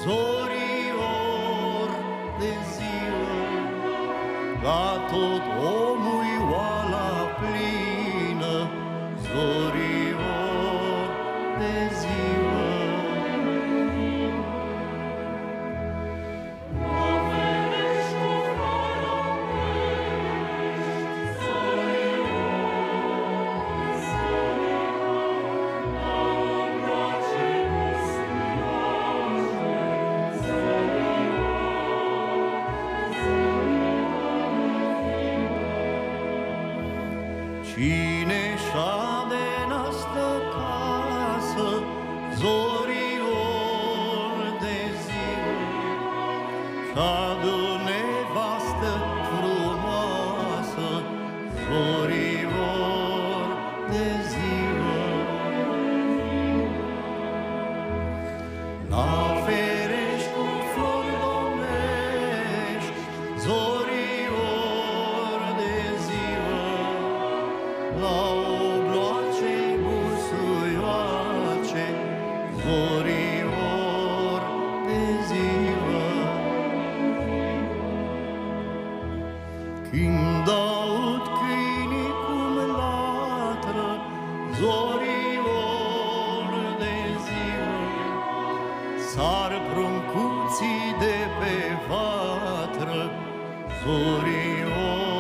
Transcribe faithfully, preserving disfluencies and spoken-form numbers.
zorior de ziua, la tot omul oala plină, zorior de ziua. Cine șade în astă casă, zorior de ziua, șadă nevastă frumoasă, zorior de ziua. La ferești cu flori domești, zorior de ziua, la obloace busuioace, zorior de ziua. Când aud câinii cum latră, zorior de ziua, sar pruncuții de pe vatră, zorior